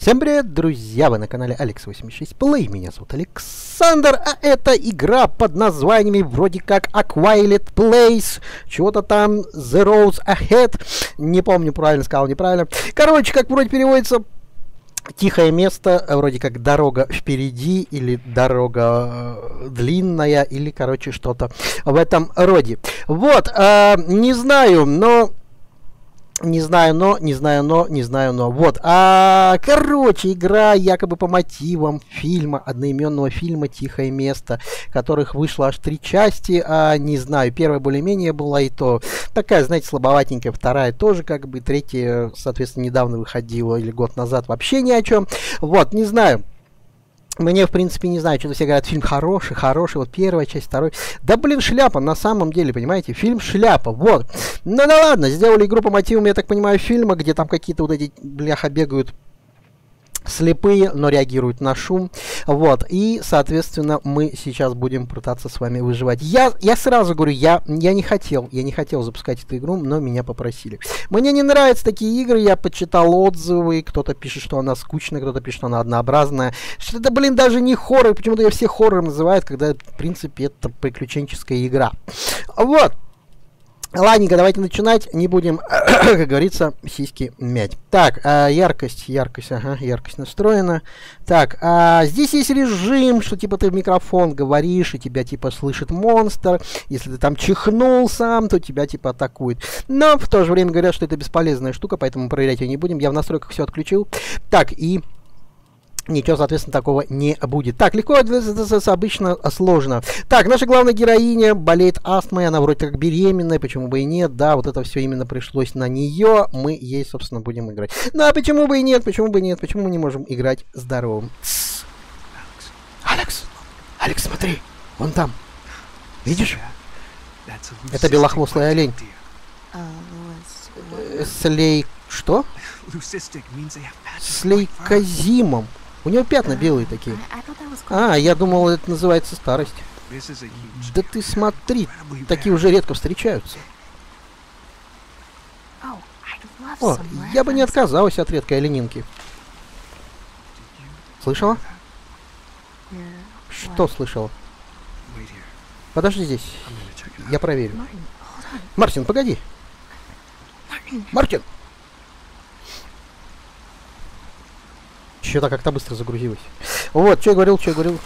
Всем привет, друзья! Вы на канале Alex86 Play. Меня зовут Александр, а это игра под названиями вроде как A Quiet Place, чего-то там The Roads Ahead. Не помню, правильно сказал, неправильно. Короче, как вроде переводится, тихое место, вроде как дорога впереди, или дорога длинная, или, короче, что-то в этом роде. Вот, не знаю, но... Не знаю, но. Вот. Короче, игра якобы по мотивам фильма, одноименного фильма «Тихое место», которых вышло аж 3 части. Не знаю, первая более-менее была, и то такая, знаете, слабоватенькая, вторая тоже как бы, третья, соответственно, недавно выходила, или год назад, вообще ни о чем. Вот, не знаю. Мне, в принципе, не знаю, что-то все говорят, фильм хороший, вот первая часть, второй. Да, блин, шляпа, на самом деле, понимаете, фильм шляпа, вот. Ну да ладно, сделали игру по мотивам, я так понимаю, фильма, где там какие-то вот эти, бляха, бегают слепые, но реагируют на шум. Вот, и, соответственно, мы сейчас будем пытаться с вами выживать. Я сразу говорю, я не хотел запускать эту игру, но меня попросили. Мне не нравятся такие игры, я почитал отзывы, кто-то пишет, что она скучная, кто-то пишет, что она однообразная. Что это, блин, даже не хоррор, почему-то ее все хоррором называют, когда, в принципе, это приключенческая игра. Вот. Ладненько, давайте начинать, не будем, как говорится, сиськи мять. Так, яркость, ага, яркость настроена. Так, здесь есть режим, что типа ты в микрофон говоришь, и тебя типа слышит монстр. Если ты там чихнул сам, то тебя типа атакует. Но в то же время говорят, что это бесполезная штука, поэтому проверять ее не будем. Я в настройках все отключил. Так, и... Ничего, соответственно, такого не будет. Так, легко, обычно сложно. Так, наша главная героиня болеет астмой, она вроде как беременная, почему бы и нет, да, вот это все именно пришлось на нее, мы ей, собственно, будем играть. Да, почему бы и нет, почему мы не можем играть здоровым? Алекс, смотри, вон там, видишь? Это белохвостый олень. Что? С лейкозимом. У него пятна белые такие. Я думал, это называется старость. Да ты смотри, такие уже редко встречаются. О, я бы не отказалась от редкой оленинки. Слышала? Что слышала? Подожди здесь. Я проверю. Мартин, погоди. Мартин! Что-то как-то быстро загрузилось. Вот, что я говорил.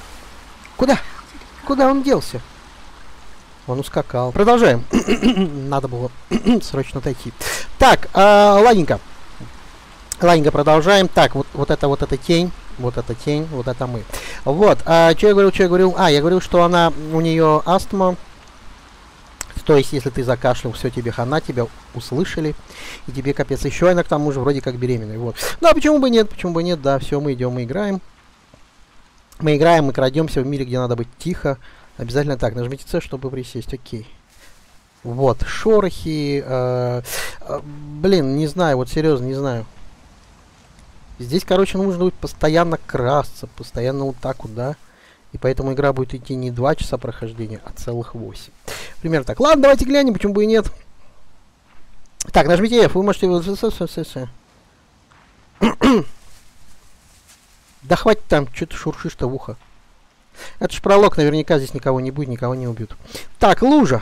Куда он делся? Он ускакал. Продолжаем. Надо было срочно отойти. Так, ладненько. Продолжаем. Так, вот эта тень, вот это мы. Вот, что я говорил? Я говорил, что у нее астма. То есть, если ты закашлял, все, тебе хана, тебя услышали, и тебе капец. Еще она, к тому же, вроде как беременная. Вот. Ну, а почему бы нет, да, все, мы идем, мы играем. Мы крадемся в мире, где надо быть тихо. Обязательно так, нажмите C, чтобы присесть, окей. Вот, шорохи, блин, не знаю, вот серьезно, не знаю. Здесь, короче, нужно будет постоянно красться, постоянно вот так вот, да. И поэтому игра будет идти не 2 часа прохождения, а целых 8. Примерно так. Ладно, давайте глянем, почему бы и нет. Так, нажмите F, вы можете... Да хватит там, что ты шуршишь-то в ухо. Это ж пролог, наверняка здесь никого не будет, никого не убьют. Так, лужа.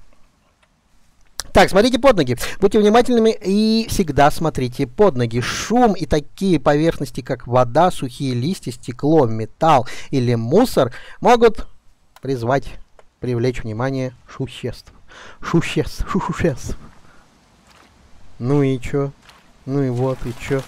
Так, смотрите под ноги. Будьте внимательными и всегда смотрите под ноги. Шум и такие поверхности, как вода, сухие листья, стекло, металл или мусор, могут привлечь внимание существ. Ну и чё? Ну и вот, и чё?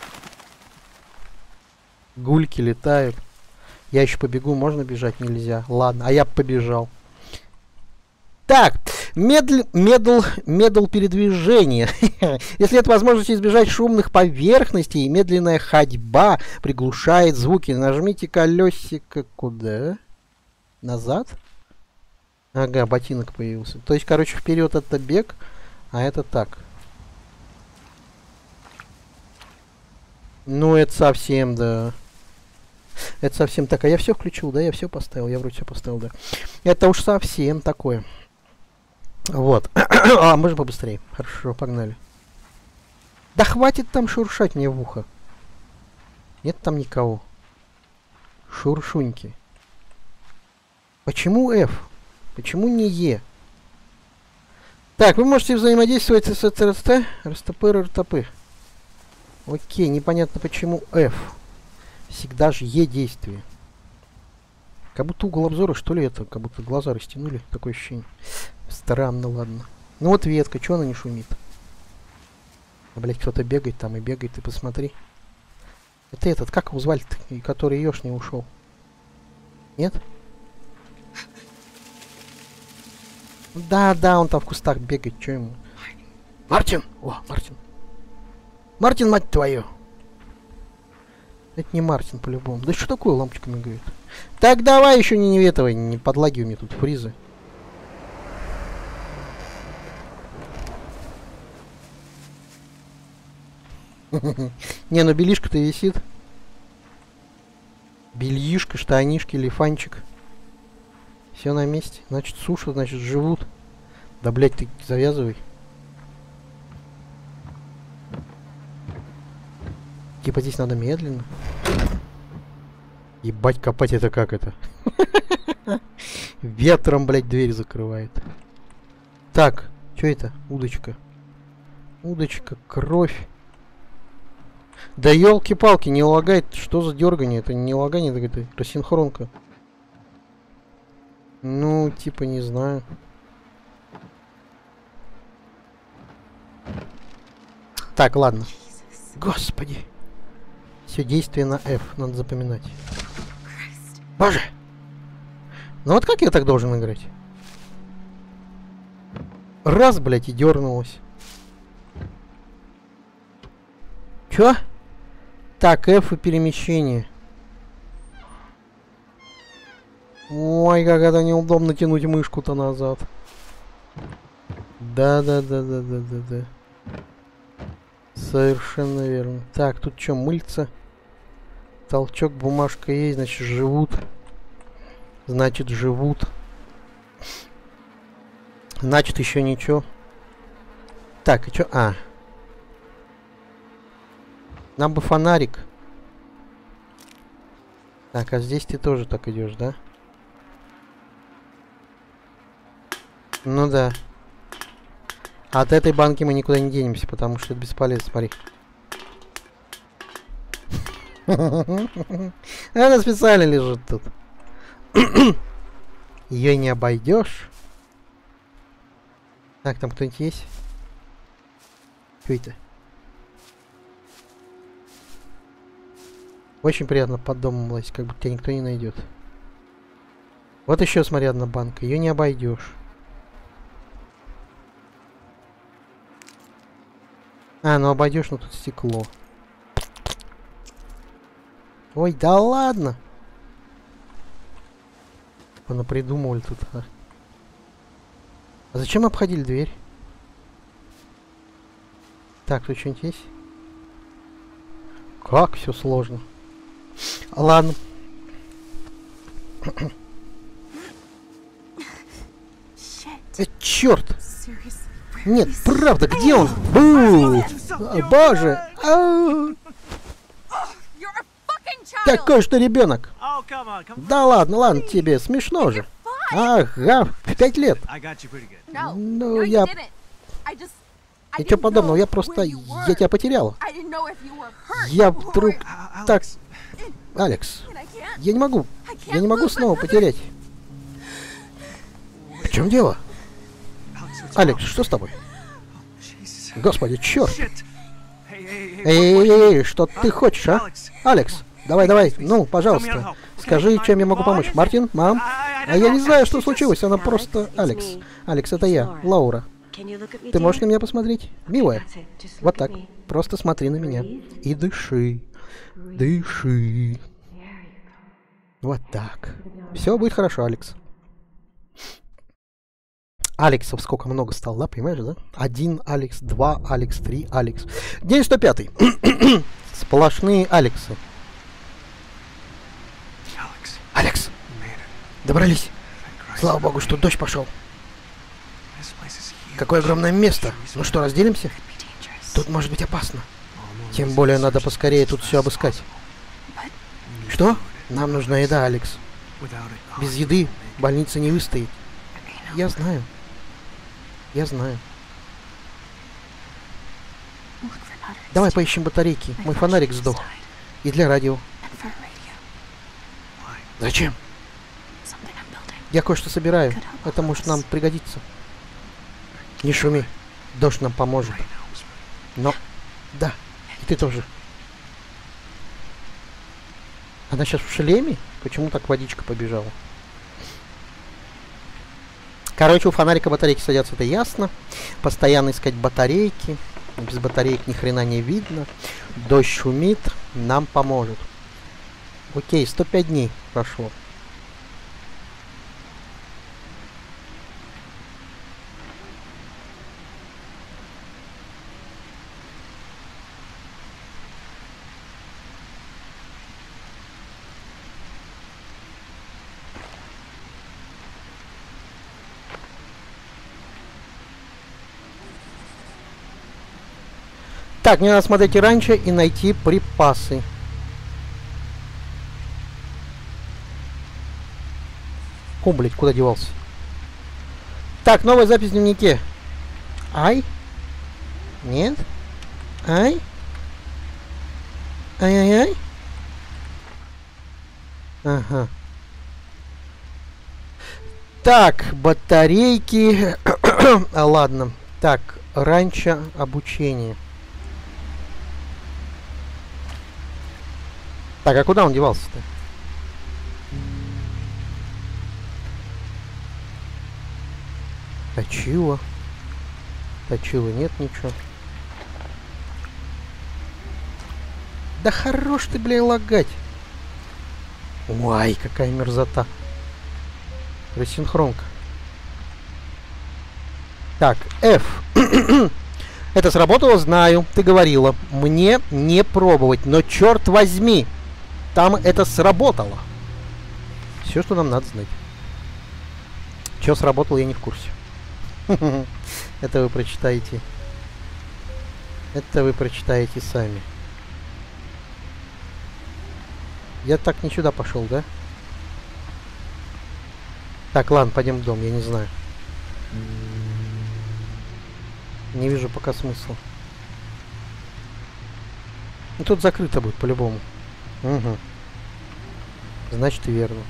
Гульки летают. Я еще побегу, можно бежать? Нельзя. Ладно, а я побежал. Так, медл передвижения. Если нет возможности избежать шумных поверхностей, медленная ходьба приглушает звуки. Нажмите колесико куда? Назад? Ага, ботинок появился. То есть, короче, вперед это бег, а это так. Ну, это совсем, да. Это совсем так. А я все включил, да? Я все поставил. Я вроде все поставил, да. Это уж совсем такое. Вот. Можно побыстрее. Хорошо, погнали. Да хватит там шуршать мне в ухо. Нет там никого. Шуршуньки. Почему F? Почему не E? Так, вы можете взаимодействовать с РСТ, РСТП. Окей, непонятно почему F. Всегда же E действие. Как будто угол обзора, что ли, это? Как будто глаза растянули. Такое ощущение. Странно, ладно. Ну вот ветка, чего она не шумит? А, блядь, кто-то бегает там и бегает, ты посмотри. Это этот, как его звали, который еж не ушел? Нет? Да, он там в кустах бегает, что ему? Мартин! О, Мартин. Мартин, мать твою! Это не Мартин, по-любому. Да что такое, лампочка мигает? Так, давай еще не ветовай, не подлагивай мне тут фризы. Не, ну белишка-то висит. Бельишка, штанишки, лифанчик. Все на месте. Значит, суша, значит, живут. Да, блядь, ты завязывай. Типа здесь надо медленно. Ебать, копать это как это? Ветром, блядь, дверь закрывает. Так, что это? Удочка. Удочка, кровь. Да елки-палки, не лагает. Что за дергание? Это не лагание, это рассинхронка. Ну, типа, не знаю. Так, ладно. Господи. Все действие на F, надо запоминать. Боже! Ну вот как я так должен играть? Раз, блядь, и дернулась. Чё? Так, F и перемещение. Ой, как это неудобно тянуть мышку-то назад. Да. Совершенно верно. Так, тут что, мыльца? Толчок, бумажка есть, значит, живут. Значит, живут. Значит, еще ничего. Так, и что? А. Нам бы фонарик. Так, а здесь ты тоже так идешь, да? Ну да. От этой банки мы никуда не денемся, потому что это бесполезно, смотри. Она специально лежит тут. Ее не обойдешь. Так, там кто-нибудь есть? Что это? Очень приятно под домом лазить, как будто тебя никто не найдет. Вот еще, смотри, одна банка. Ее не обойдешь. А, ну обойдешь, но тут стекло. Ой, да ладно. Понапридумывали тут. А зачем обходили дверь? Так, тут что-нибудь есть? Как все сложно. Ладно. Черт! Нет, правда, где он? Боже! Такой что ребенок. Да ладно, тебе смешно же. Ага, в 5 лет. Ну, я... Ничего подобного, я просто... Я тебя потеряла. Я вдруг... Так... Алекс, я не могу снова потерять. В чем дело? Алекс, что с тобой? Господи, черт! Эй, что ты хочешь, а? Алекс, давай, ну, пожалуйста. Скажи, чем я могу помочь. Мартин, мам? А я не знаю, что случилось, она просто... Алекс, это я, Лаура. Ты можешь на меня посмотреть? Милая. Вот так. Просто смотри на меня. И дыши. Дыши. Вот так. Все будет хорошо, Алекс. Алексов сколько много стало, да, понимаешь, да? 1 Алекс, 2 Алекс, 3 Алекс. День 105. Сплошные Алексы. Алекс, добрались. Слава богу, что дождь пошел. Какое огромное место. Ну что, разделимся? Тут может быть опасно. Тем более надо поскорее тут все обыскать. Что? Нам нужна еда, Алекс. Без еды больница не выстоит. Я знаю. Я знаю. Давай поищем батарейки. Мой фонарик сдох. И для радио. Зачем? Я кое-что собираю. Это может нам пригодиться. Не шуми. Дождь нам поможет. Но... Да. И ты тоже. Она сейчас в шлеме? Почему так водичка побежала? Короче, у фонарика батарейки садятся, это ясно. Постоянно искать батарейки. Без батареек ни хрена не видно. Дождь шумит. Нам поможет. Окей, 105 дней прошло. Так, мне надо смотреть и раньше и найти припасы. О, блядь, куда девался? Так, новая запись в дневнике. Ай? Нет? Ай? Ай-яй-яй? Ага. Так, батарейки. Ладно. Так, раньше обучение. Так, а куда он девался-то? Точила. Точила нет ничего. Да хорош ты, бля, лагать. Ой, какая мерзота. Рассинхронка. Так, F. Это сработало, знаю. Ты говорила. Мне не пробовать. Но черт возьми. Там это сработало. Все, что нам надо знать. Что сработало, я не в курсе. Это вы прочитаете. Это вы прочитаете сами. Я так не сюда пошел, да? Так, ладно, пойдем в дом, я не знаю. Не вижу пока смысла. Ну, тут закрыто будет по-любому. Угу. Значит, и верно.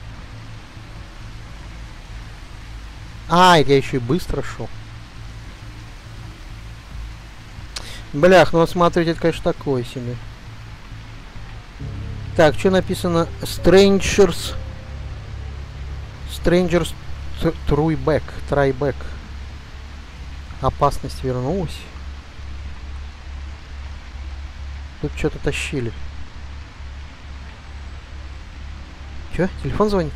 А, я еще и быстро шел. Блях, ну смотрите, это, конечно, такое себе. Так, что написано? Strangers Tryback. Опасность вернулась. Тут что-то тащили. Чё? Телефон звонит?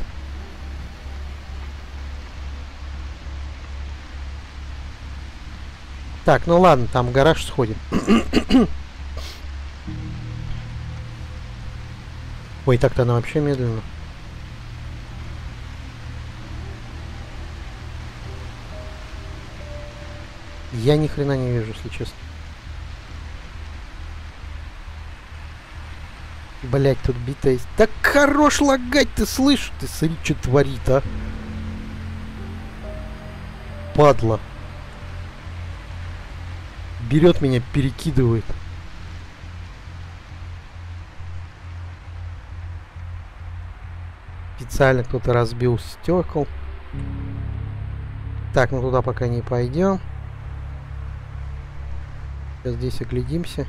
Так, ну ладно, там в гараж сходим. Ой, так-то она вообще медленно. Я ни хрена не вижу, если честно. Блять, тут бита есть. Так хорош лагать, ты слышишь? Ты смотри, что творит, а? Падла. Берет меня, перекидывает. Специально кто-то разбил стекол. Так, мы туда пока не пойдем. Сейчас здесь оглядимся.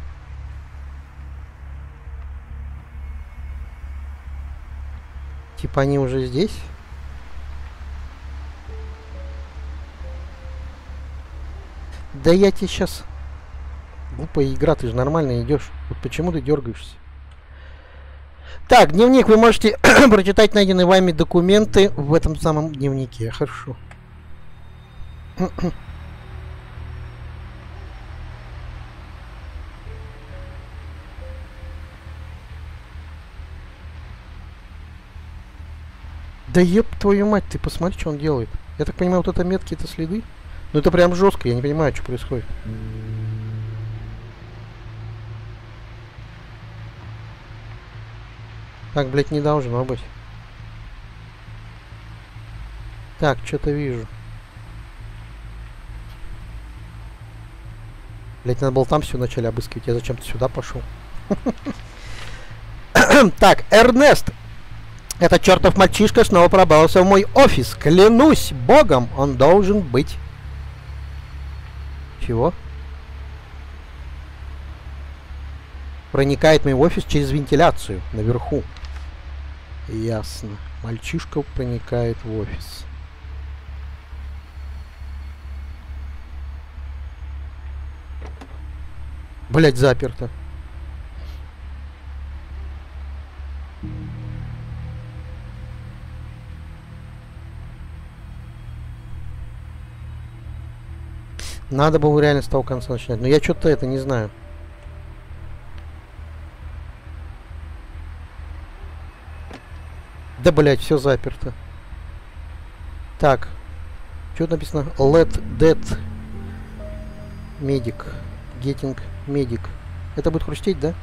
Типа они уже здесь? Да я тебе сейчас... Глупая игра, ты же нормально идешь. Вот почему ты дергаешься? Так, дневник. Вы можете прочитать найденные вами документы в этом самом дневнике. Хорошо. Да еб твою мать, ты посмотри, что он делает. Я так понимаю, вот это метки, это следы? Ну это прям жестко, я не понимаю, что происходит. Так, блядь, не должно быть. Так, что-то вижу. Блядь, надо было там все вначале обыскивать. Я зачем-то сюда пошел. Так, Эрнест. Этот чертов мальчишка снова пробрался в мой офис. Клянусь богом, он должен быть. Чего? Проникает в мой офис через вентиляцию наверху. Ясно. Мальчишка проникает в офис. Блять, заперто. Надо было реально с того конца начинать. Но я что-то это не знаю. Да, блять, все заперто. Так. Что написано? Let dead medic. Getting medic. Это будет хрустеть, да?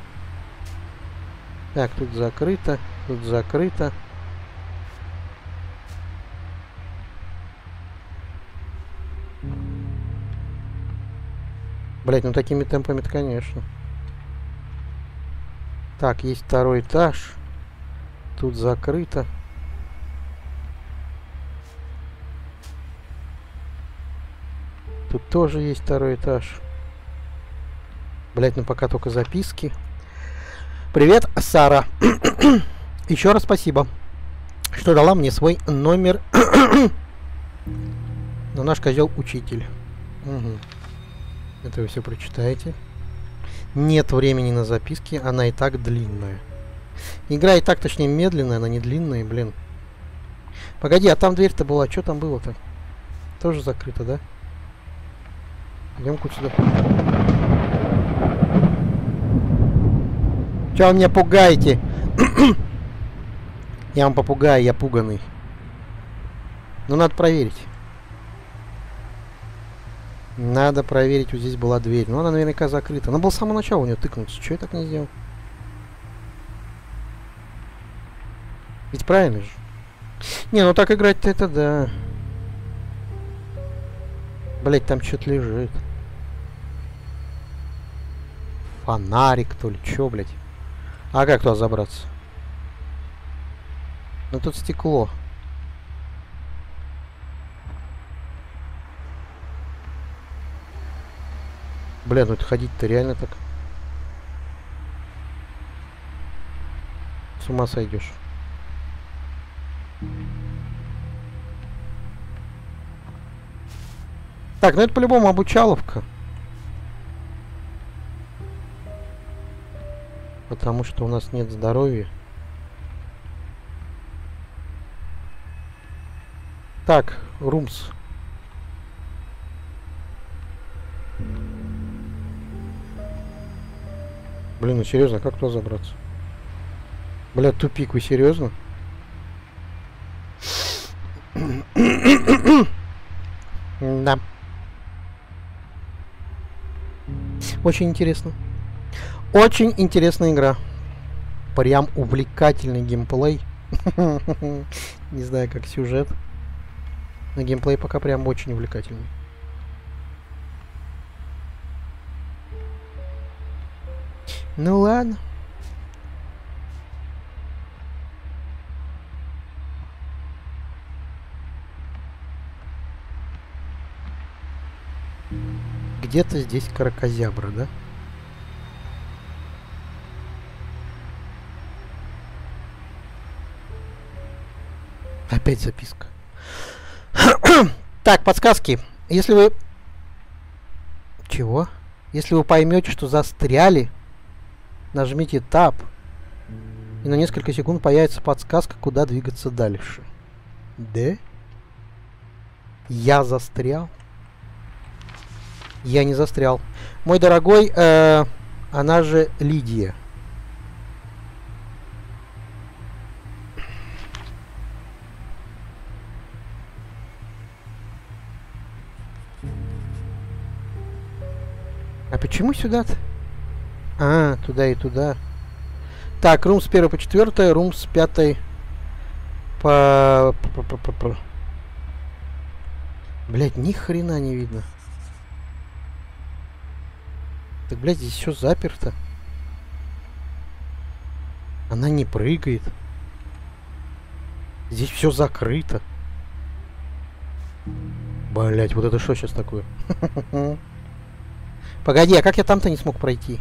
Так, тут закрыто. Тут закрыто. Блять, ну такими темпами-то, конечно. Так, есть второй этаж. Тут закрыто. Тут тоже есть второй этаж. Блять, ну пока только записки. Привет, Сара. Еще раз спасибо, что дала мне свой номер. Но наш козел учитель. Угу. Это вы все прочитаете. Нет времени на записки, она и так длинная. Игра и так, точнее, медленная, она не длинная, блин. Погоди, а там дверь-то была, что там было-то? Тоже закрыто, да? Идем-ка сюда. Чё вы меня пугаете? Я вам попугаю, я пуганый. Ну, надо проверить. Надо проверить, вот здесь была дверь. Ну, она наверняка закрыта. Она была с самого начала у нее тыкнуться. Чего я так не сделал? Ведь правильно же? Не, ну так играть-то это да. Блять, там что-то лежит. Фонарик, то ли. Чё, блять? А как туда забраться? Ну тут стекло. Бля, ну это ходить-то реально так. С ума сойдешь. Так, ну это по-любому обучаловка. Потому что у нас нет здоровья. Так, румс. Блин, ну серьезно, как туда забраться? Бля, тупик, вы серьезно? Да. Очень интересно. Очень интересная игра. Прям увлекательный геймплей. Не знаю, как сюжет. Но геймплей пока прям очень увлекательный. Ну ладно. Где-то здесь кракозябра, да? Опять записка. Так, подсказки. Если вы... Чего? Если вы поймете, что застряли, нажмите Tab. И на несколько секунд появится подсказка, куда двигаться дальше. Да? Я застрял? Я не застрял. Мой дорогой, она же Лидия. А почему сюда-то? А, туда и туда. Так, рум с 1 по 4, рум с 5 по... Блять, ни хрена не видно. Так, блядь, здесь все заперто. Она не прыгает. Здесь все закрыто. Блять, вот это что сейчас такое? Погоди, а как я там-то не смог пройти?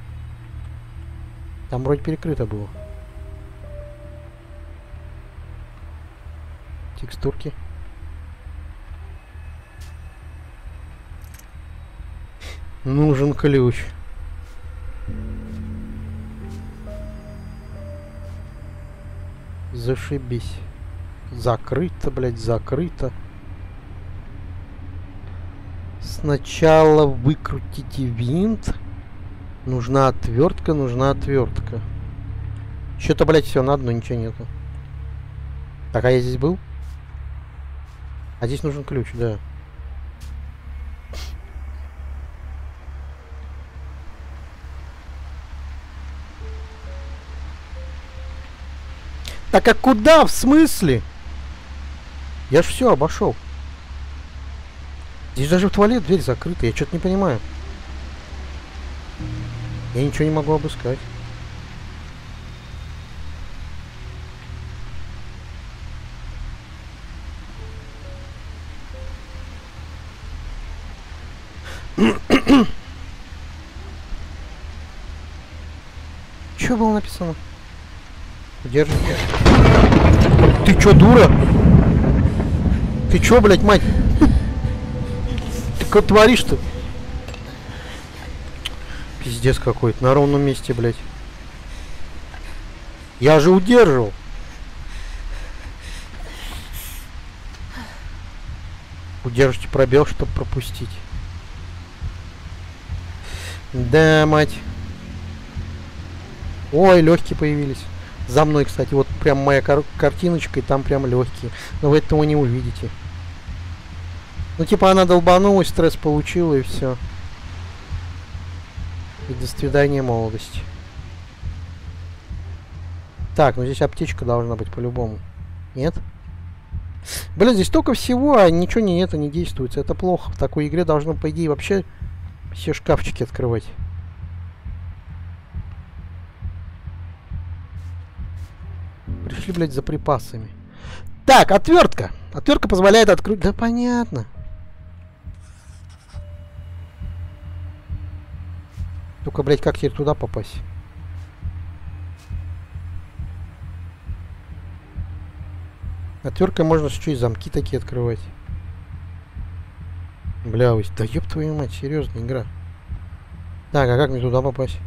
Там вроде перекрыто было. Текстурки. Нужен ключ. Зашибись. Закрыто, блядь, закрыто. Сначала выкрутите винт. Нужна отвертка, нужна отвертка. Что-то, блядь, все на одно, ничего нету. Так, а я здесь был? А здесь нужен ключ, да. Так, а куда? В смысле? Я ж все обошел. Здесь даже в туалет дверь закрыта. Я что-то не понимаю. Я ничего не могу обыскать. Что было написано? Держите. Ты чё, дура? Ты чё, блядь, мать? Ты что творишь-то? Пиздец какой-то. На ровном месте, блядь. Я же удерживал. Удержите пробел, чтобы пропустить. Да, мать. Ой, легкие появились. За мной, кстати, вот прям моя картиночка, и там прям легкие. Но вы этого не увидите. Ну, типа, она долбанулась, стресс получила, и все. И до свидания, молодость. Так, ну здесь аптечка должна быть по-любому. Нет? Блин, здесь столько всего, а ничего не действует. Это плохо. В такой игре должно, по идее, вообще все шкафчики открывать. Пришли, блядь, за припасами. Так, отвертка. Отвертка позволяет открыть... Да понятно. Только, блядь, как теперь туда попасть? Отверткой можно еще и замки такие открывать. Бля, да ёб твою мать, серьезная игра. Так, а как мне туда попасть?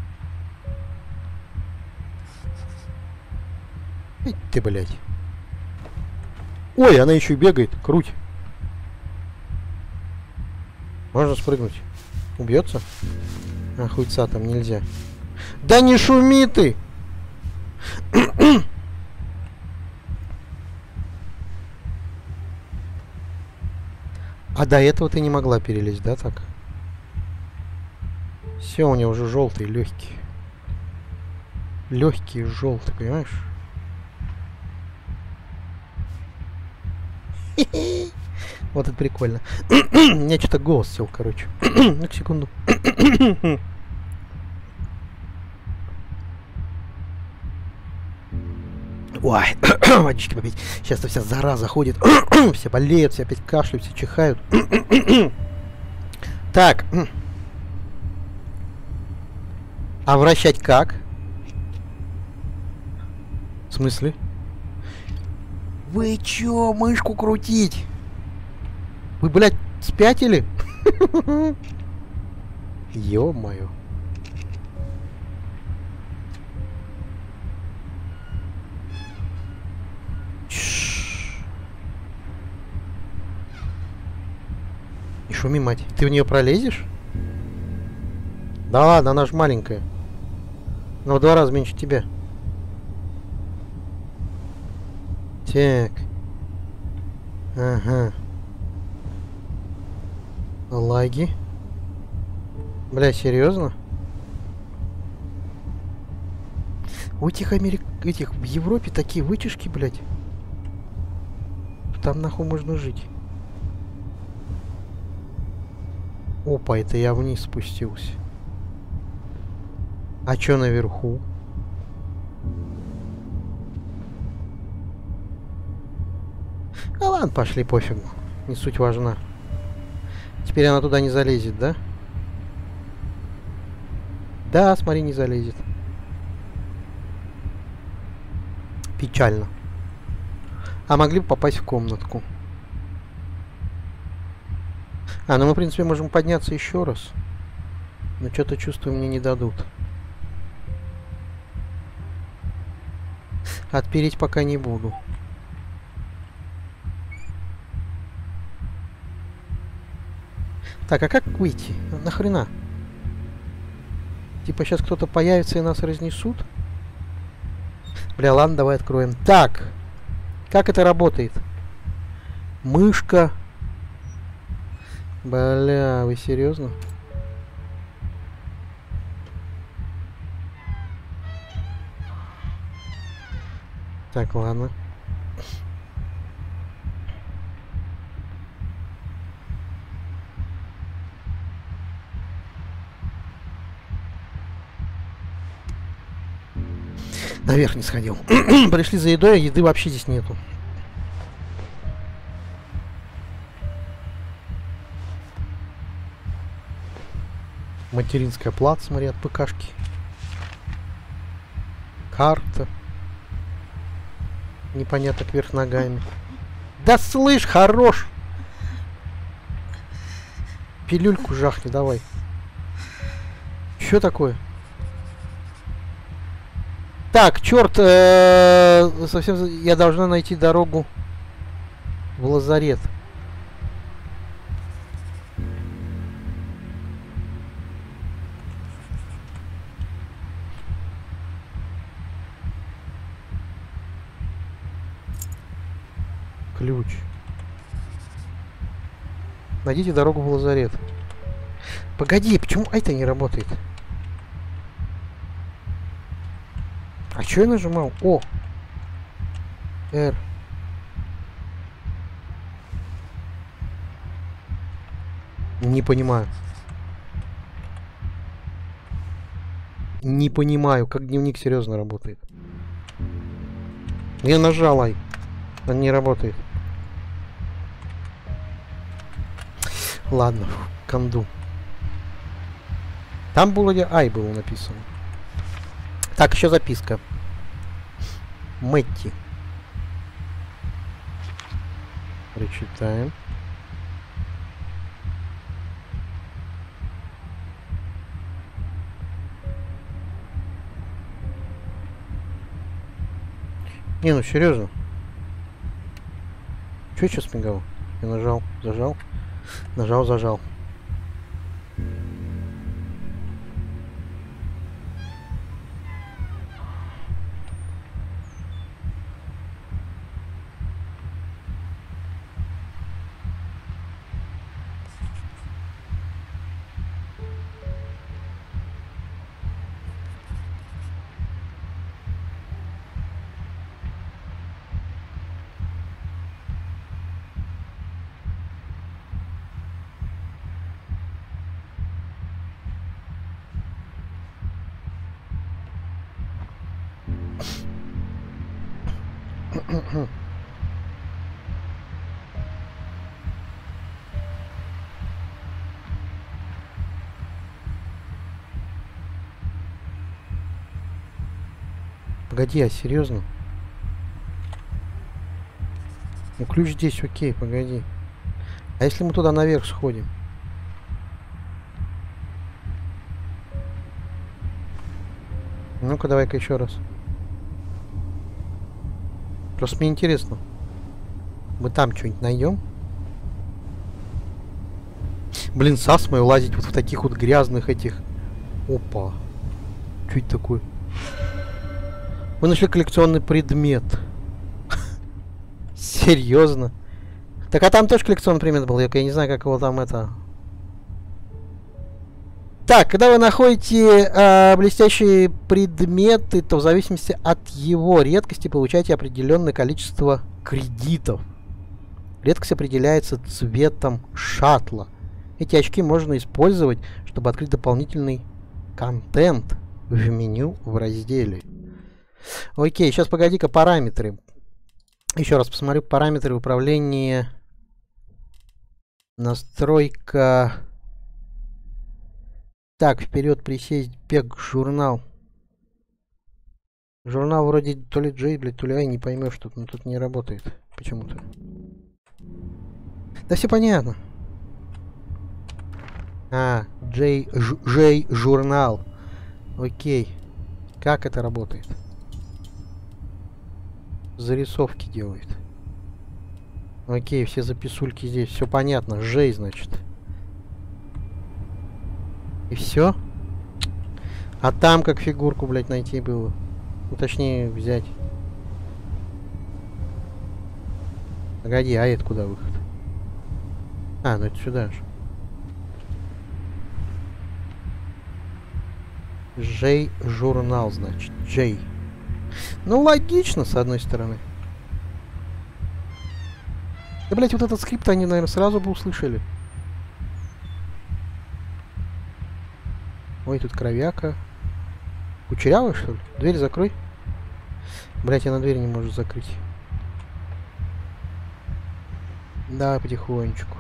Эй, ты, блядь. Ой, она еще и бегает. Круть. Можно спрыгнуть. Убьется? А, хуйца, там нельзя. Да не шуми ты! А до этого ты не могла перелезть, да, так? Все, у нее уже желтые, легкие. Легкие, желтые, понимаешь? Вот это прикольно. У меня что-то голос сел, короче. Ну, секунду. Ой, водички попить. Сейчас-то вся зараза ходит. Все болеют, все опять кашляют, все чихают. Так. А вращать как? В смысле? Вы чё, мышку крутить? Вы, блядь, спятили? Ё-моё. Не шуми, мать. Ты в нее пролезешь? Да ладно, она ж маленькая. Но в 2 раза меньше тебя. Так. Ага. Лаги. Бля, серьезно? У этих этих в Европе такие вытяжки, блядь. Там нахуй можно жить. Опа, это я вниз спустился. А чё наверху? Ну ладно, пошли, пофигу. Не суть важна. Теперь она туда не залезет, да? Да, смотри, не залезет. Печально. А могли бы попасть в комнатку. А, ну мы, в принципе, можем подняться еще раз. Но что-то чувствую, мне не дадут. Отпереть пока не буду. Так, а как выйти? Нахрена? Типа сейчас кто-то появится и нас разнесут? Бля, ладно, давай откроем. Так, как это работает? Мышка. Бля, вы серьезно? Так, ладно. Наверх не сходил. Пришли за едой, а еды вообще здесь нету. Материнская плата, смотри, от ПКшки. Карта. Непонятно, кверх ногами. Да слышь, хорош! Пилюльку жахни, давай. Что такое? Так, черт, совсем я должна найти дорогу в лазарет. Ключ. Найдите дорогу в лазарет. Погоди, почему это не работает? А что я нажимал? О! R. Не понимаю. Не понимаю, как дневник серьезно работает. Я нажал ай. Он не работает. Ладно, канду. Там было ай было написано. Так, еще записка. Мэтти. Прочитаем. Не, ну серьезно. Че я сейчас мигал? Я нажал, зажал. Нажал, зажал. Погоди, а серьезно? Ну ключ здесь, окей, погоди. А если мы туда наверх сходим? Ну-ка, давай-ка еще раз. Просто мне интересно. Мы там что-нибудь найдем? Блин, с астмой лазить вот в таких вот грязных этих... Опа. Что это такое? Мы нашли коллекционный предмет. Серьезно? Так, а там тоже коллекционный предмет был. Я не знаю, как его там это... Так, когда вы находите блестящие предметы, то в зависимости от его редкости получаете определенное количество кредитов. Редкость определяется цветом шаттла. Эти очки можно использовать, чтобы открыть дополнительный контент в меню в разделе. Окей, сейчас погоди-ка, параметры. Еще раз посмотрю параметры управления. Настройка. Так, вперед присесть, бег, журнал. Журнал вроде то ли Джей, блядь, то ли Ай, не поймешь, что но тут не работает почему-то. Да все понятно. Джей журнал. Окей. Как это работает? Зарисовки делает. Окей, все записульки здесь. Все понятно. Жей, значит. И все? А там как фигурку, блядь, найти было? Ну, точнее, взять. Погоди, а это куда выход? Ну это сюда же. Джей журнал, значит. Джей. Ну, логично, с одной стороны. Да, блядь, вот этот скрипт они, наверное, сразу бы услышали. Ой, тут кровяка. Кучерявый, что ли? Дверь закрой. Блядь, я на дверь не могу закрыть. Да, потихонечку.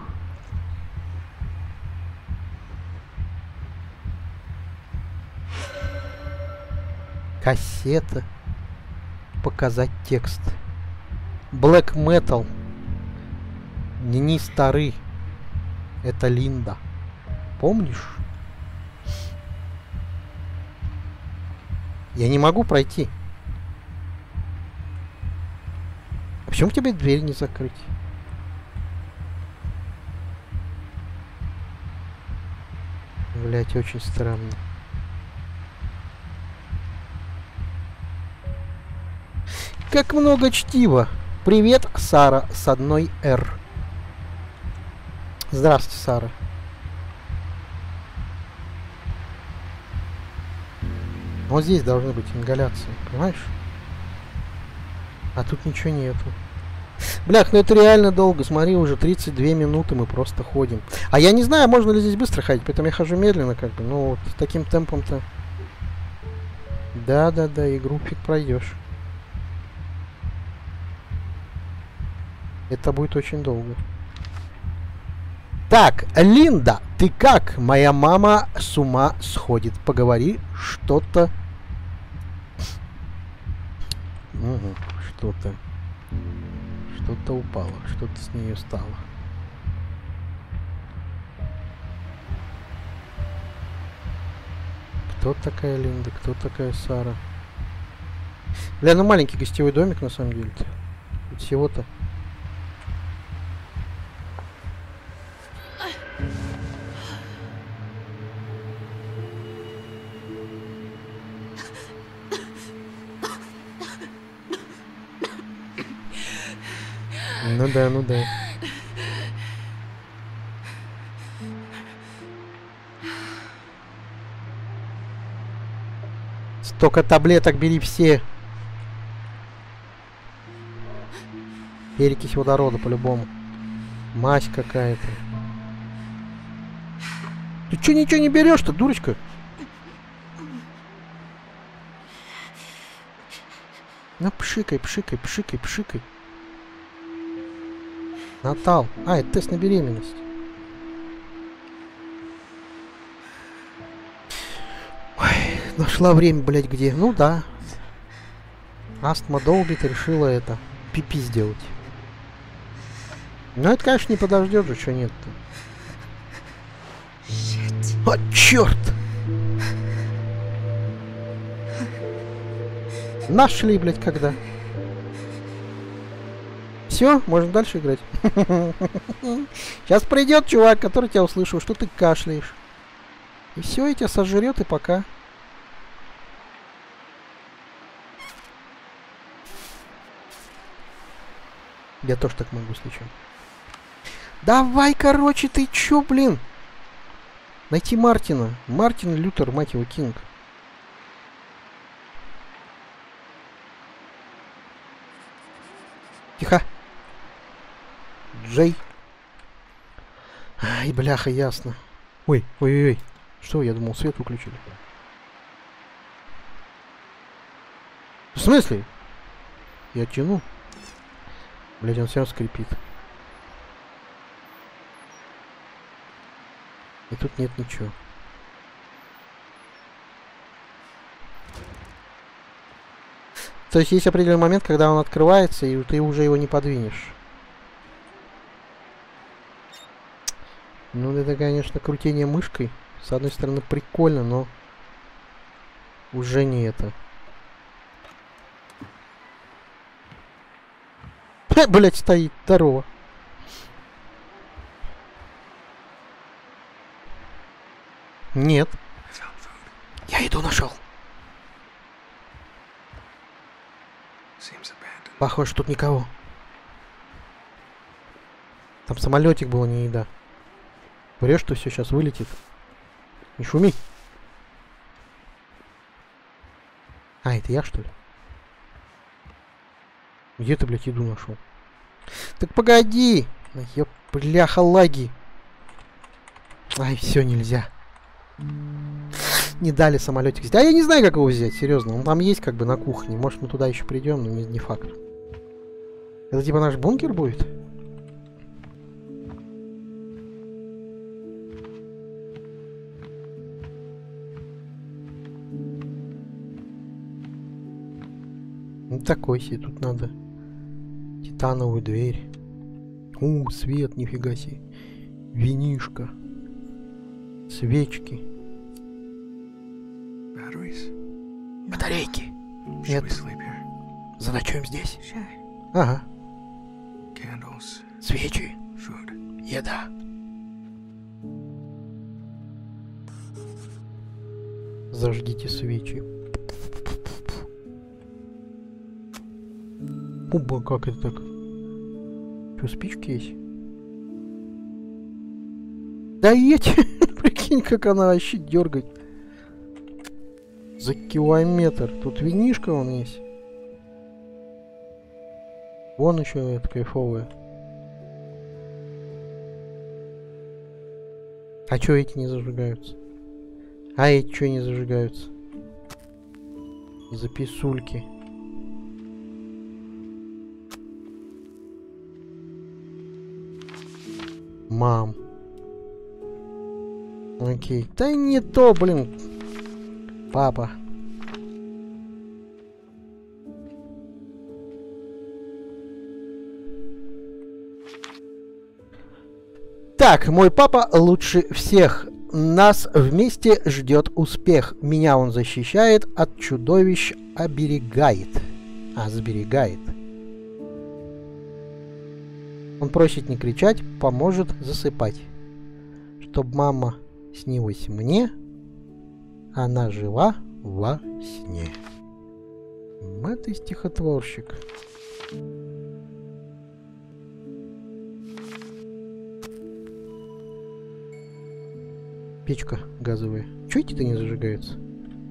Кассета. Показать текст. Black Metal. Не старый. Это Линда. Помнишь? Я не могу пройти. А почему тебе дверь не закрыть? Блять, очень странно. Как много чтива. Привет, Сара, с одной «Р». Здравствуйте, Сара. Вот здесь должны быть ингаляции, понимаешь? А тут ничего нету. Блях, ну это реально долго. Смотри, уже 32 минуты мы просто ходим. А я не знаю, можно ли здесь быстро ходить, поэтому я хожу медленно, как бы. Ну вот, таким темпом-то. Да, игру фиг пройдешь. Это будет очень долго. Так, Линда, ты как? Моя мама с ума сходит. Поговори что-то. Угу, что-то. Что-то упало, что-то с нее стало. Кто такая Линда, кто такая Сара? Бля, ну маленький гостевой домик на самом деле-то. Всего-то. Ну да, ну да. Столько таблеток бери все. Перекись водорода по-любому. Мазь какая-то. Ты чё ничего не берешь-то, дурочка? Ну пшикай, пшикай, пшикай, пшикай. Натал. Это тест на беременность. Ой, нашла время, блядь, где? Ну да. Астма долбит, решила это. Пипи сделать. Ну это, конечно, не подождет же, что нет-то. О, черт! Нашли, блядь, когда? Все, можно дальше играть. Сейчас придет чувак, который тебя услышал, что ты кашляешь. И все, и тебя сожрет, и пока. Я тоже так могу случайно. Давай, короче, ты чё, блин? Найти Мартина. Мартин Лютер, мать его, Кинг. Тихо. Джей. Ай, бляха, ясно. Ой, ой-ой-ой. Что, я думал, свет выключили. В смысле? Я тяну. Блять, он все равно скрипит. И тут нет ничего. То есть есть определенный момент, когда он открывается, и ты уже его не подвинешь. Ну, это, конечно, крутение мышкой. С одной стороны, прикольно, но уже не это. Блять, стоит. Здорово. Нет. Я еду нашел. Похоже, тут никого. Там самолетик был, а не еда. Врешь, что все сейчас вылетит. Не шуми. А, это я, что ли? Где ты, блядь, еду нашел? Так погоди! Ёп, бляха, лаги. Ай, все, нельзя. Не дали самолетик взять. А я не знаю, как его взять, серьезно. Он там есть как бы на кухне. Может, мы туда еще придем, но не факт. Это типа наш бункер будет? Ну такой себе, тут надо титановую дверь. Свет, нифига себе. Винишко. Свечки. Батарейки. Нет. Заночуем здесь. Ага. Свечи. Еда. Зажгите свечи. Оба, как это так? Что, спички есть? Да едь! Прикинь, как она вообще дергает. За километр. Тут винишка вон есть. Вон еще это кайфовая. А чё эти не зажигаются? А эти чё не зажигаются? Записульки. Мам. Окей. Да не то, блин. Папа. Так, мой папа лучше всех. Нас вместе ждет успех. Меня он защищает, от чудовищ оберегает. Сберегает. Он просит не кричать, поможет засыпать. Чтоб мама снилась мне, она жила во сне. Это стихотворщик. Печка газовая. Чё эти-то не зажигаются?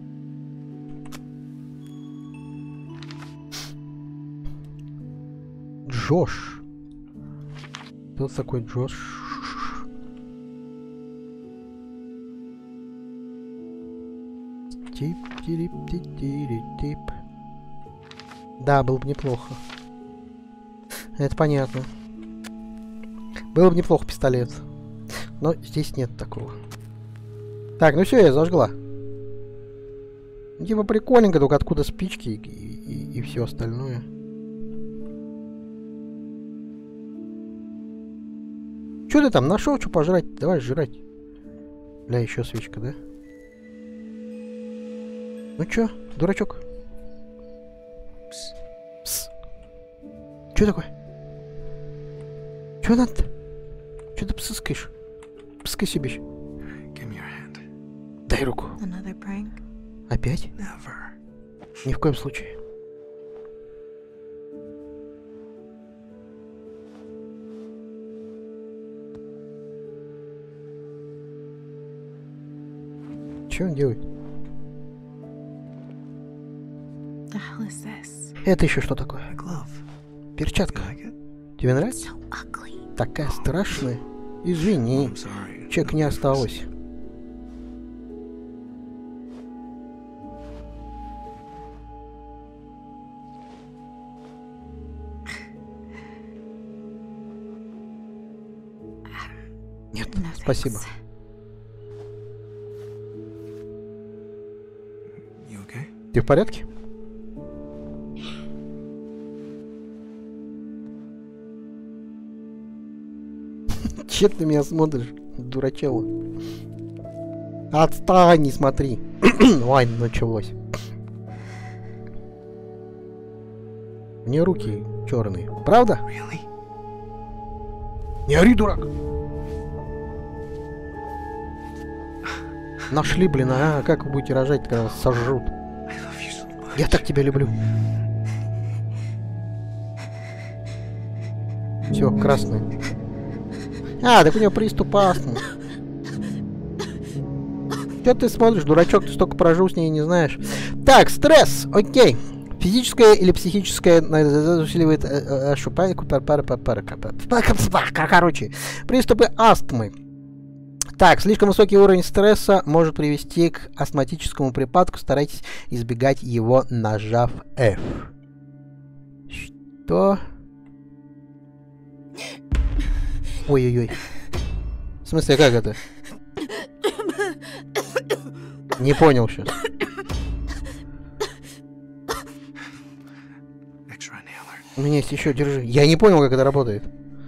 Джош. Кто такой Джош? Тип-тирип-тип-тирип-тип. Да, было бы неплохо. Это понятно. Было бы неплохо пистолет. Но здесь нет такого. Так, ну все, я зажгла. Типа прикольненько, только откуда спички и все остальное. Че ты там нашел, что пожрать? Давай жрать. Бля, еще свечка, да? Ну чё, дурачок? Пс. Пс. Чё такое? Чё надо? Чё ты псыскаешь? Пскай себе. Дай руку. Опять? Ни в коем случае. Что он делает? Это еще что такое? Перчатка. Тебе нравится? Такая страшная. Извини. Чек не осталось. Нет, спасибо. Ты в порядке? Че ты меня смотришь, дурачело? Отстань, не смотри. Ой, началось. У нее руки черные. Правда? Не ори, дурак. Нашли, блин, а как вы будете рожать, когда вас сожрут? Я так тебя люблю. Все, красный. А, так у него приступ астмы. Че ты смотришь, дурачок, ты столько прожил с ней и не знаешь. Так, стресс, окей. Физическое или психическое усиливает короче, приступы астмы. Так, слишком высокий уровень стресса может привести к астматическому припадку. Старайтесь избегать его, нажав F. Что? Ой-ой-ой. В смысле, как это? Не понял сейчас. У меня есть еще, держи. Я не понял, как это работает.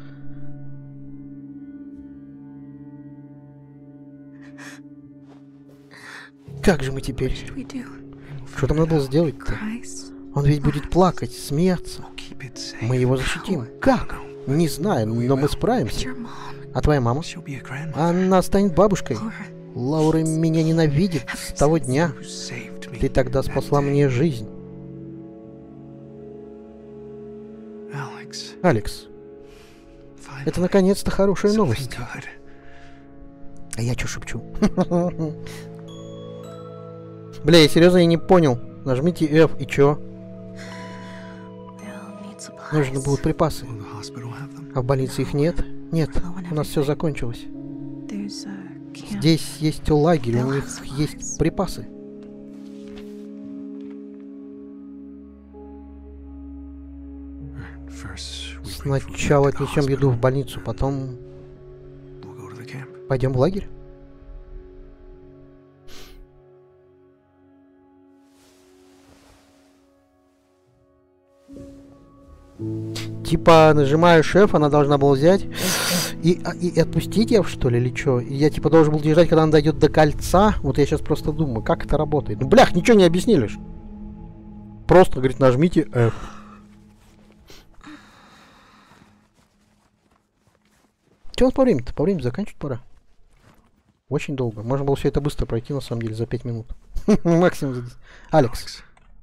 Как же мы теперь? Что там надо сделать-то? Он ведь будет плакать, смеяться. Мы его защитим. Как? Не знаю, но мы справимся. А твоя мама? Она станет бабушкой. Лаура меня ненавидит с того дня. Ты тогда спасла мне жизнь. Алекс, это наконец-то хорошая новость. А я что шепчу? Бля, я серьезно не понял. Нажмите F и чё? Нужны будут припасы. А в больнице их нет? Нет, у нас все закончилось. Здесь есть лагерь, у них есть припасы. Сначала отнесем еду в больницу, потом пойдем в лагерь. Типа нажимаешь F, она должна была взять и отпустить ее, что ли, или что? И я типа должен был держать, когда она дойдет до кольца. Вот я сейчас просто думаю, как это работает. Ну, блях, ничего не объяснили ж. Просто, говорит, нажмите F. Че у нас по времени-то? По времени заканчивать пора. Очень долго. Можно было все это быстро пройти, на самом деле, за 5 минут. Максимум за 10. Алекс.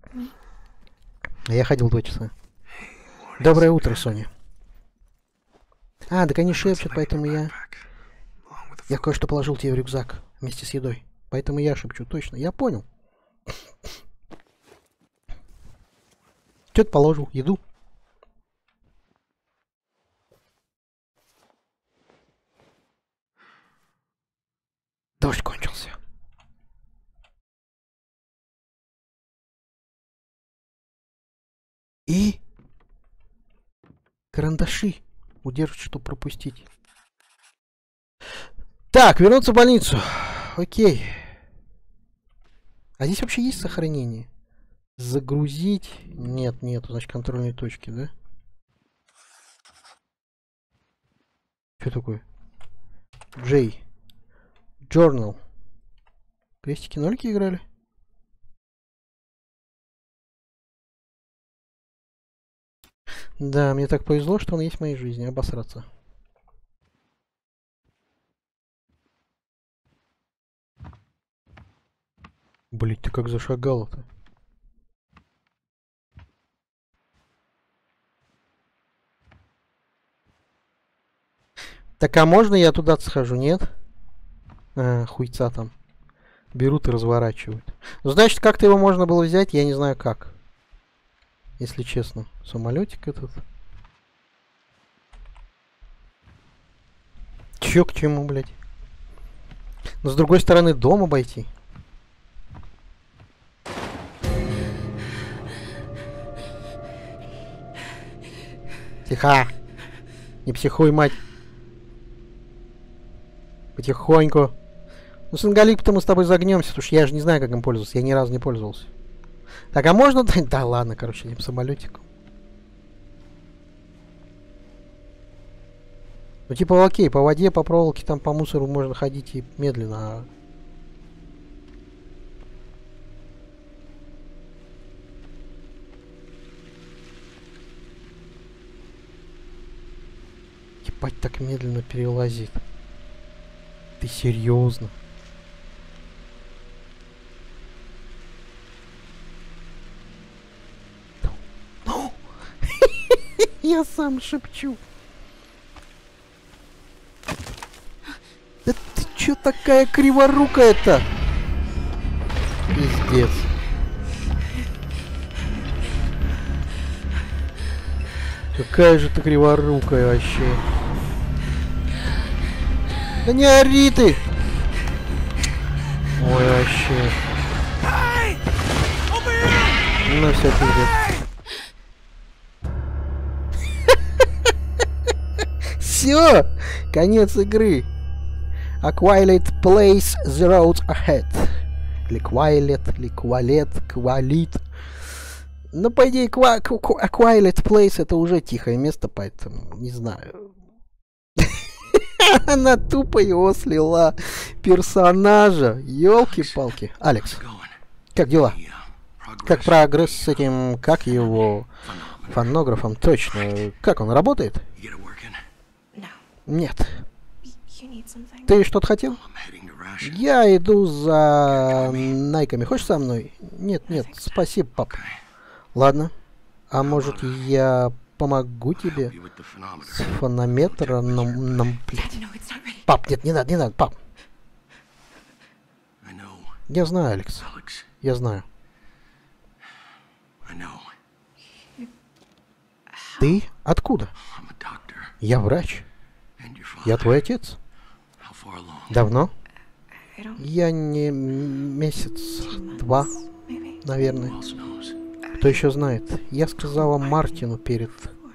Я ходил 2 часа. Доброе утро, Соня. А, так они шепчут, поэтому я кое-что положил тебе в рюкзак вместе с едой. Поэтому я шепчу, точно. Я понял. Что ты положил? Еду? Дождь кончился. И карандаши удерживать, чтобы пропустить. Так, вернуться в больницу. Окей. А здесь вообще есть сохранение? Загрузить? Нет, нету. Значит, контрольные точки, да? Что такое? Джей. Journal. Крестики-нолики играли? Да, мне так повезло, что он есть в моей жизни. Обосраться. Блять, ты как зашагала-то? Так, а можно я туда схожу, нет? А, хуйца там. Берут и разворачивают. Ну, значит, как-то его можно было взять, я не знаю как. Если честно. Самолетик этот. Чё к чему, блядь? Но с другой стороны, дом обойти. Тихо! Не психуй, мать! Потихоньку. Ну, с ингалиптом мы с тобой загнемся, потому что я же не знаю, как им пользоваться. Я ни разу не пользовался. Так, а можно... Да ладно, короче, этим самолетиком. Ну, типа, окей, по воде, по проволоке, там по мусору можно ходить и медленно. А... Ебать, так медленно перелазит. Ты серьезно? Ну, я сам шепчу. Да ты чё такая криворукая-то? Пиздец. Какая же ты криворукая вообще. Да не ори ты! Ой, вообще. Ну все, пиздец. Все! Конец игры. Aquilate plays the road ahead. Ликвалет, квалит. Ну, по идее, Aquilate plays это уже тихое место, поэтому не знаю. Она тупо его слила. Персонажа. Ёлки-палки. Алекс, как дела? Как прогресс с этим, как его фонографом? Точно. Как он работает? Нет. Ты что-то хотел? Я иду за найками. Хочешь со мной? Нет, спасибо, пап. Ладно. А может, я помогу тебе с фонометром? Пап, нет, не надо, пап. Я знаю, Алекс. Я знаю. Ты откуда? Я врач. Я твой отец. Давно? Я не месяц-два, наверное. Кто еще знает? Я сказала Мартину перед...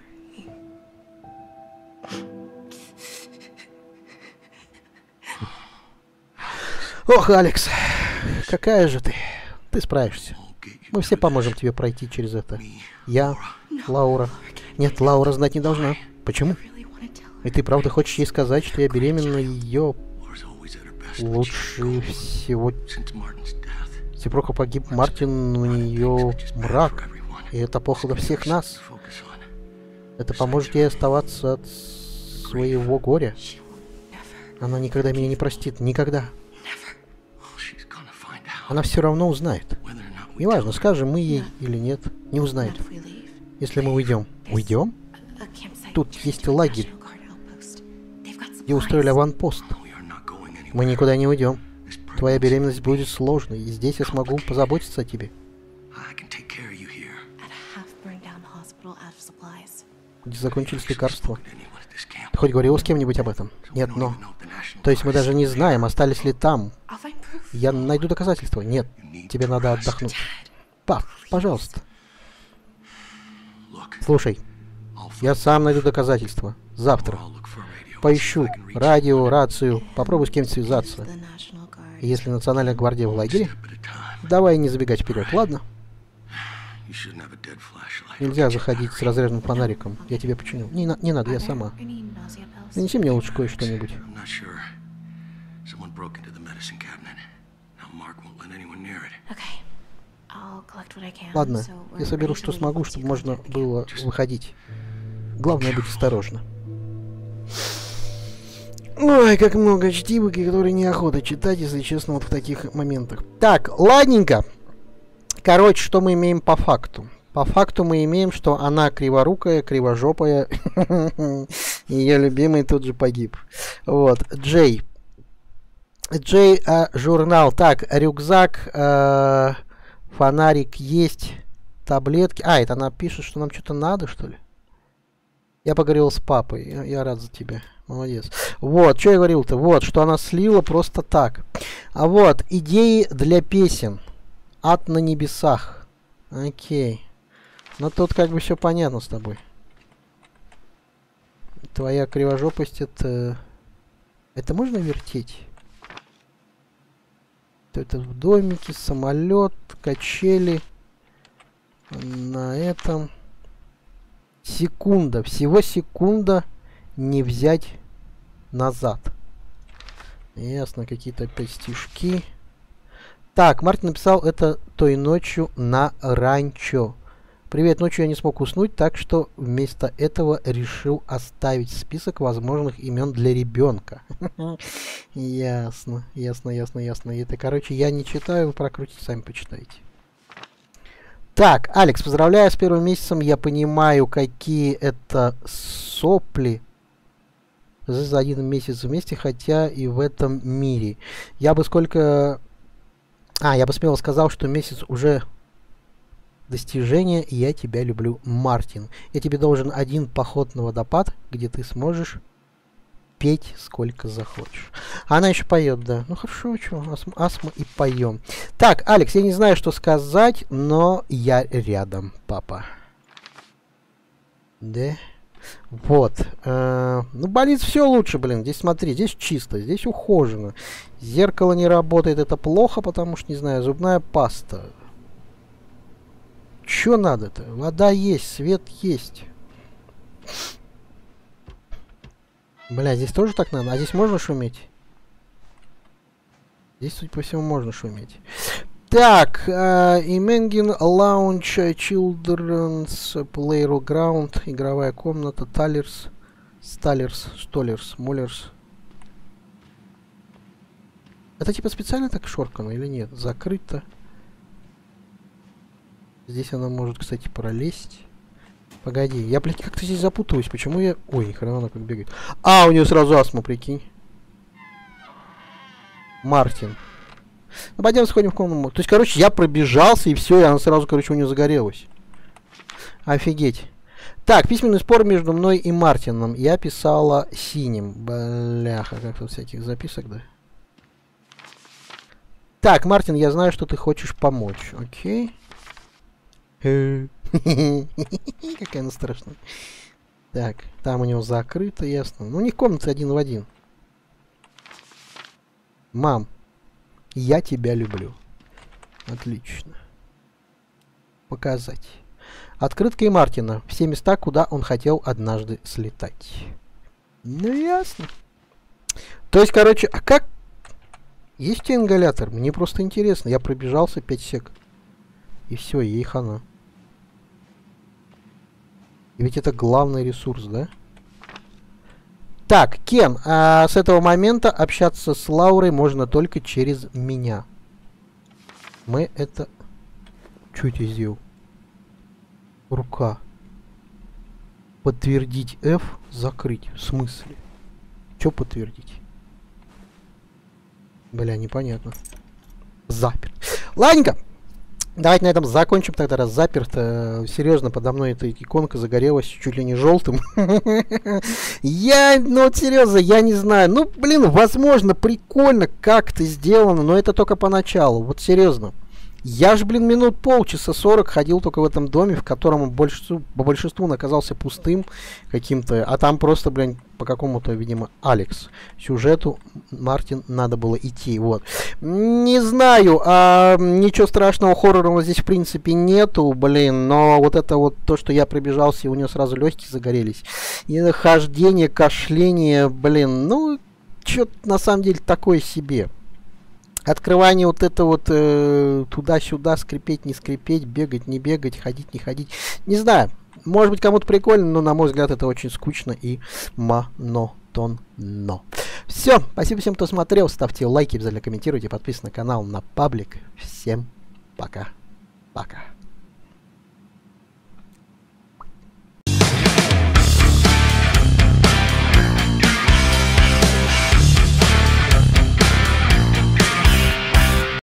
Ох, Алекс, какая же ты. Ты справишься. Мы все поможем тебе пройти через это. Я, Лаура. Нет, Лаура знать не должна. Почему? И ты правда хочешь ей сказать, что я беременна ее... Лучше всего... Сепроха погиб, Мартин, у нее мрак. И это плохо для всех нас. Это поможет ей оставаться от своего горя. Она никогда меня не простит. Никогда. Она все равно узнает. Неважно, скажем мы ей или нет. Не узнает. Если мы уйдем. Уйдем? Тут есть лагерь, где устроили аванпост. Мы никуда не уйдем. Твоя беременность будет сложной, и здесь я смогу позаботиться о тебе. Где закончились лекарства? Ты хоть говорила с кем-нибудь об этом? Нет, но... То есть мы даже не знаем, остались ли там. Я найду доказательства. Нет, тебе надо отдохнуть. Пап, пожалуйста. Слушай, я сам найду доказательства. Завтра. Поищу радио, рацию, попробую с кем-то связаться. И если Национальная гвардия в лагере, давай не забегать вперед, ладно? Нельзя заходить с разряженным фонариком. Я тебе починю. Не надо, я сама. Принеси мне лучше кое-что-нибудь. Ладно, я соберу, что смогу, чтобы можно было выходить. Главное быть осторожна. Ой, как много чтивок, и которые неохота читать, если честно, вот в таких моментах. Так, ладненько. Короче, что мы имеем по факту? По факту мы имеем, что она криворукая, кривожопая. Ее любимый тут же погиб. Вот, Джей. Джей журнал. Так, рюкзак, фонарик есть, таблетки. А, это она пишет, что нам что-то надо, что ли? Я поговорил с папой. Я рад за тебя. Молодец. Вот, что я говорил-то? Вот, что она слила просто так. А вот, идеи для песен. Ад на небесах. Окей. Ну, тут как бы все понятно с тобой. Твоя кривожопость это... Это можно вертеть? Это в домике, самолет, качели. На этом... Секунда. Всего секунда не взять назад. Ясно, какие-то опять стишки. Так, Мартин написал это той ночью на ранчо. Привет, ночью я не смог уснуть, так что вместо этого решил оставить список возможных имен для ребенка. Ясно, ясно, ясно, ясно. Это, короче, я не читаю, вы прокрутите, сами почитайте. Так, Алекс, поздравляю с первым месяцем. Я понимаю, какие это сопли за один месяц вместе, хотя и в этом мире. Я бы я бы смело сказал, что месяц уже достижение, и я тебя люблю, Мартин. Я тебе должен один поход на водопад, где ты сможешь петь сколько захочешь. Она еще поет, да. Ну хорошо, что, астма и поем. Так, Алекс, я не знаю, что сказать, но я рядом, папа. Да. Вот. Ну, больница все лучше, блин. Здесь смотри, здесь чисто, здесь ухожено. Зеркало не работает, это плохо, потому что, не знаю, зубная паста. Чё надо-то? Вода есть, свет есть. Бля, здесь тоже так надо? А здесь можно шуметь? Здесь, судя по всему, можно шуметь. Так, Именгин Lounge, Children's Playground, игровая комната, Талерс, Столерс, Муллерс. Это типа специально так шоркано или нет? Закрыто. Здесь она может, кстати, пролезть. Погоди, я, блядь, как-то здесь запутываюсь. Почему я... Ой, ни хрена она как бегает. А, у нее сразу астма, прикинь. Мартин. Ну, пойдем сходим в комнату. То есть, короче, я пробежался, и все, и она сразу, короче, у нее загорелась. Офигеть. Так, письменный спор между мной и Мартином. Я писала синим. Бляха, как тут всяких записок, да? Так, Мартин, я знаю, что ты хочешь помочь. Окей. Какая она страшная. Так, там у него закрыто, ясно. Ну, не комната один в один. Мам, я тебя люблю. Отлично. Показать. Открытка и Мартина. Все места, куда он хотел однажды слетать. Ну, ясно. То есть, короче, а как... Есть у тебя ингалятор? Мне просто интересно. Я пробежался 5 сек. И все, ей хана. И ведь это главный ресурс, да? Так, Кен, с этого момента общаться с Лаурой можно только через меня. Мы это... Что это сделал? Рука. Подтвердить F, закрыть. В смысле? Что подтвердить? Бля, непонятно. Заперт. Ладненько. Давайте на этом закончим тогда, раз заперт. Серьезно, подо мной эта иконка загорелась чуть ли не желтым. Ну вот серьезно, я не знаю. Ну, блин, возможно, прикольно как-то сделано, но это только поначалу. Вот серьезно. Я ж, блин, минут полчаса 40 ходил только в этом доме, в котором по большинству он оказался пустым каким-то, а там просто, блин, по какому-то, видимо, Алекс сюжету Мартин надо было идти, вот. Не знаю, ничего страшного, хоррорного здесь в принципе нету, блин, но вот это вот то, что я пробежался, и у него сразу легкие загорелись, и хождение, кашление, блин, ну, что-то на самом деле такое себе. Открывание вот это вот туда-сюда, скрипеть, не скрипеть, бегать, не бегать, ходить, не ходить. Не знаю, может быть кому-то прикольно, но на мой взгляд это очень скучно и монотонно. Все, спасибо всем, кто смотрел, ставьте лайки, обязательно комментируйте, подписывайтесь на канал, на паблик. Всем пока. Пока.